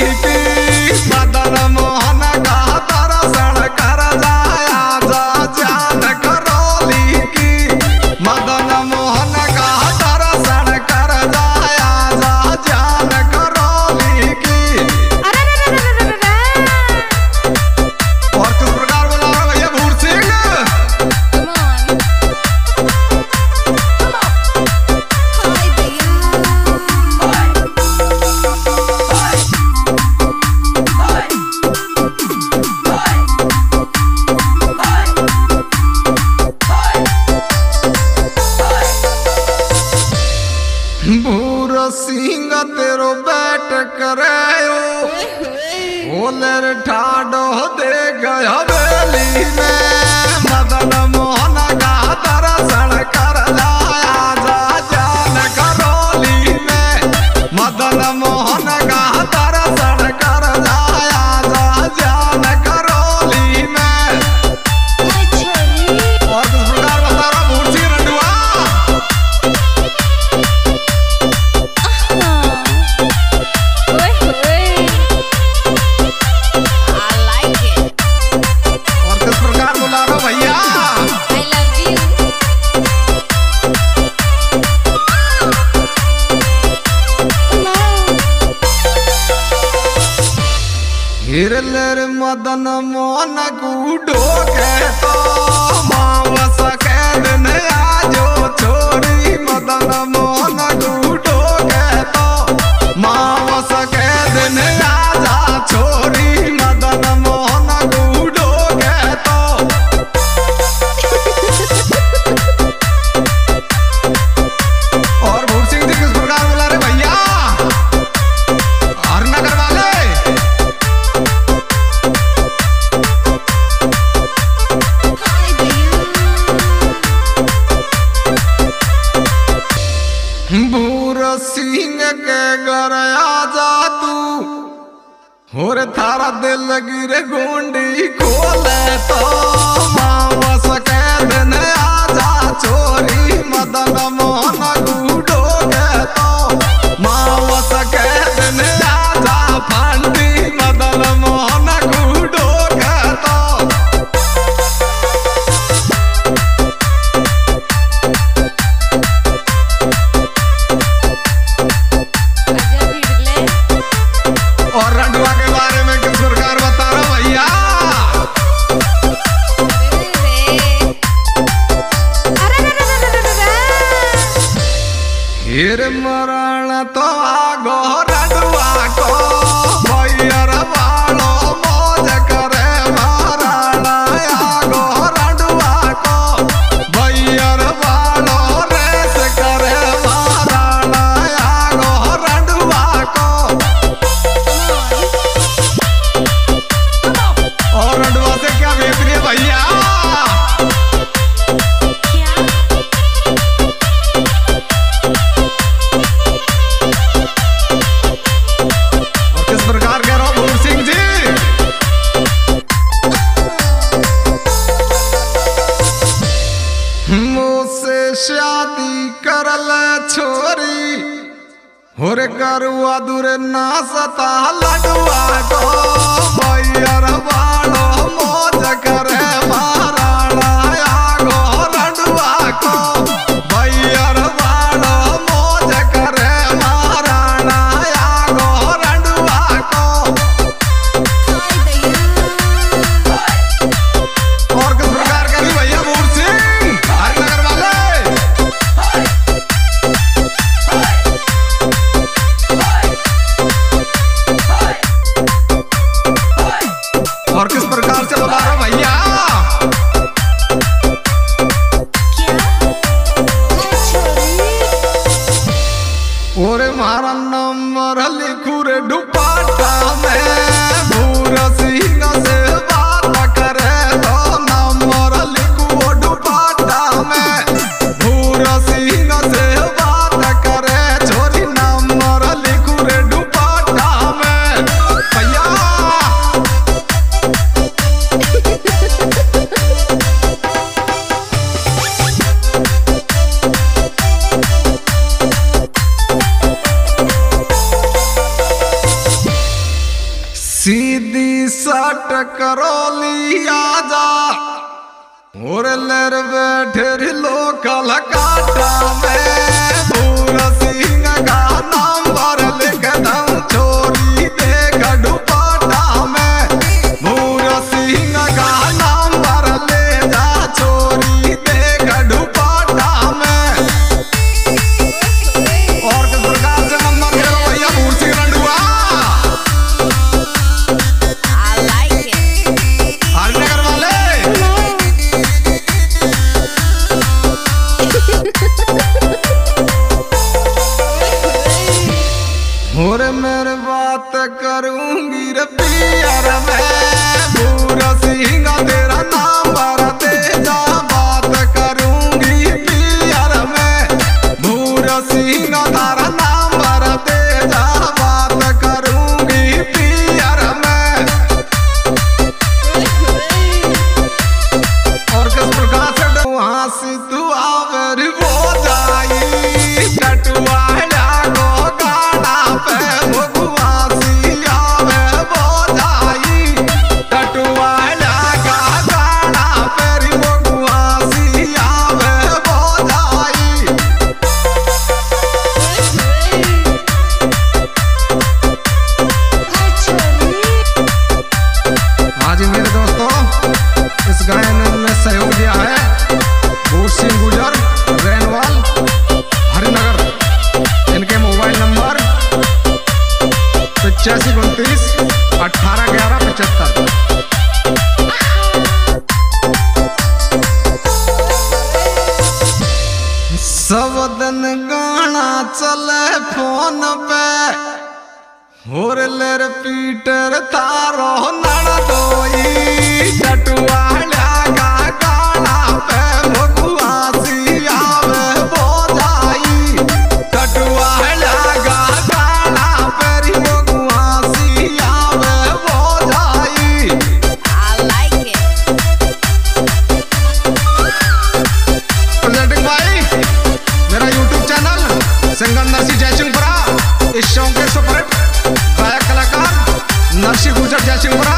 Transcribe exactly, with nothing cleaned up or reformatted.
की मदन मोहन का दर्शन कर जाया जा जान करौली की मदन मोहन का दर्शन कर जाया जा जान करौली की। और किस प्रकार बोला रहा भैया भूर सिंह भूर सिंह तेरो बैठ करे ओलर ठाडो दे गया बेली में मदन मोहन का दर्शन कर जाया जा जान करौली में मदन मोहन का दर्शन कर जाया जा जान करौली में। और किस प्रकार बता रहा भूर सिंह रंडुआ हिरलर मदन मोहन गुडो के तो मावस के दिन आजो छोरी मदन मोहन गुडो के तो मावस के दिन आजा छोरी मदन मोहन गुडो के तो। और भूर सिंह जी किस प्रकार बोला रे भैया और नगर वाले भूर सिंह के घर आजा तू और थारा दिल गिरे गोंडी खोले तो मावस के दिन आजा छोरी मदन मोहन गुडो के तो मावस के दिन आजा फांडी मदन मोहन गुडो के तो। और रंडुआ के बारे में किस प्रकार बता रहा भैया हिर मरण तो आगो रंडुआ को भैया वालो मौज करे महाराणा आगो रंडुआ को भैया वालो रेस करे महाराणा आगो रंडुआ को। और रंडुआ से क्या बेच रही है भैया और किस प्रकार कह रहा हूँ भूर सिंह जी मुझसे शादी करल छोरी और करुआ दूर ना सता लडुआ को भैया वालो मौज करे महाराणा आगो रंडुआ को भैया वालो मौज करे महाराणा आगो रंडुआ को। और किस प्रकार करी भैया भूर सिंह हरिनगर वाले और सीधी सट करोली आजा और लेर बैठे लोकल काटा में पूरा सिंह का नंबर लिख दम छोरी देख दुपट्टा में पूरा सिंह का नंबर ले जा छोरी देख दुपट्टा में। और किस प्रकार से नंबर है भैया भूर सिंह रंडुआ हरिनगर वाले और मेरे बात करूंगी रे पियर में पूरा सिंह तेरा नंबर दे जा बात करूंगी पियर में पूरा सिंह तेरा नंबर दे जा बात करूंगी पियर में। और किस प्रकार से वहां से तू आवर वो जाई टटुआ सहयोग दिया है भूर सिंह गुजर रेनवाल हरिनगर। इनके मोबाइल नंबर पचासी उनतीस अठारह ग्यारह पचहत्तर। सब दिन गाना चले फोन पे और लेर पीटर तारो नड़ दोई टटुआ सिंगर नरसी जयसिंहपुरा। इस शो के सुपरहिट गायक कलाकार नरसी गुजर जयसिंहपुरा।